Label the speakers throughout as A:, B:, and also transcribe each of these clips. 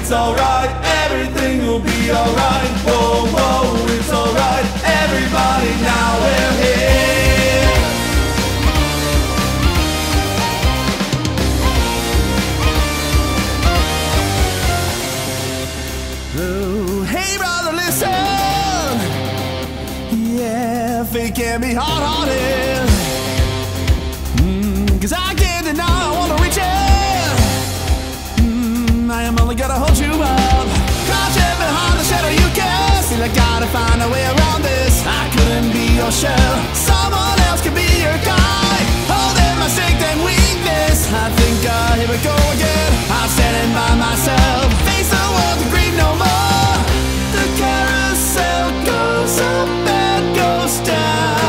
A: it's alright, everything will be alright. Whoa, whoa, it's alright, everybody, now we're here. Oh, hey brother, listen. Yeah, fate can be hard-hearted. Cause I can't deny I wanna reach it. I am only gonna hold you up, crouching behind the shadow you cast. Still I gotta find a way around this. I couldn't be your shell, someone else could be your guy, holding my strength and weakness. I think here we go again. I'm standing by myself, face the world to grieve no more. The carousel goes up and goes down.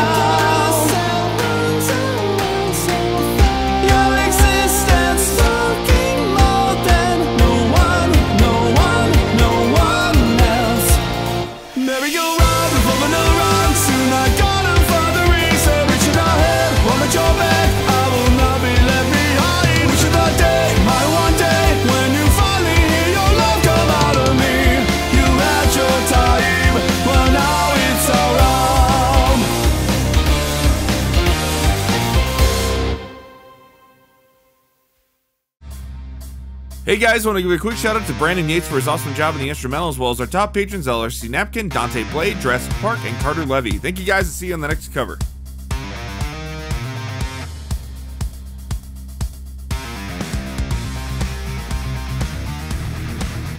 B: Hey guys, I want to give a quick shout out to Brandon Yates for his awesome job in the instrumental, as well as our top patrons LRC Napkin, Dante Blade, Jurassic Park, and Carter Levy. Thank you guys, and see you on the next cover.